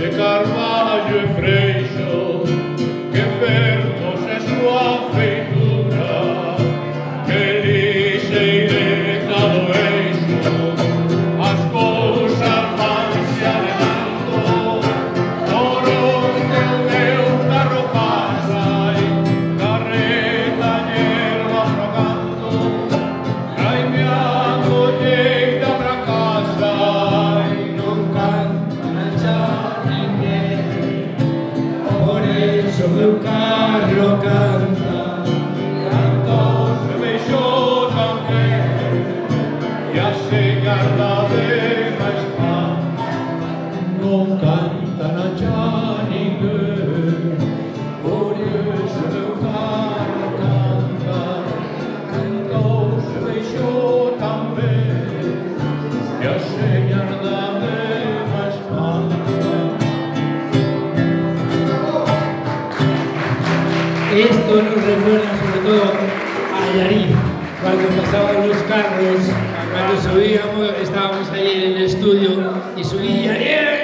Carvalho e Freixo, que fermos é súa feitura, que lixeireza do eixo, as cousas vanse adelando, por onde o meu carro pasa, carreta hierba rogando, traime a colleita pra casa, e non cantan xa ninguén, por eso meu carro canta, cantos de Feixóo tamén, e a señarda de máis pan, non cantan xa ninguén, por eso meu carro canta, cantos de Feixóo tamén, e a señarda de máis pan. Esto nos recuerda sobre todo a Yarín, cuando pasaban los carros, cuando subíamos, estábamos ahí en el estudio y subía Yarín.